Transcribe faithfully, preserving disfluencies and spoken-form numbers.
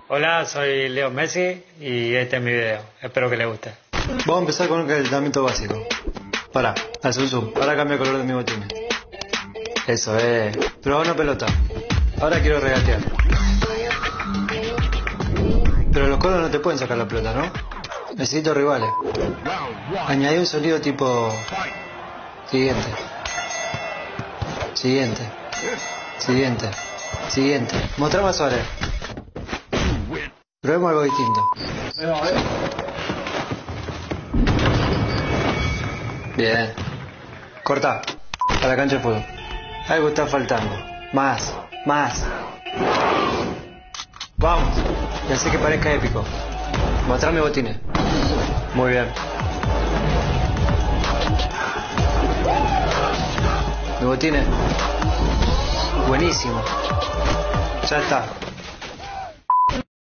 Hola, soy Leo Messi y este es mi video. Espero que les guste. Vamos a empezar con un calentamiento básico. Pará, haz un zoom. Ahora cambia el color de mi botín. Eso es. Probá una pelota. Ahora quiero regatear. Pero los codos no te pueden sacar la pelota, ¿no? Necesito rivales. Añadí un sonido tipo... Siguiente. Siguiente. Siguiente. Siguiente. Mostrá más suave. Probemos algo distinto. Bien. Corta. A la cancha de fútbol. Algo está faltando. Más. Más. Vamos. Y así que parezca épico. Mostrame botines. Muy bien. Mi botines. Buenísimo. Ya está.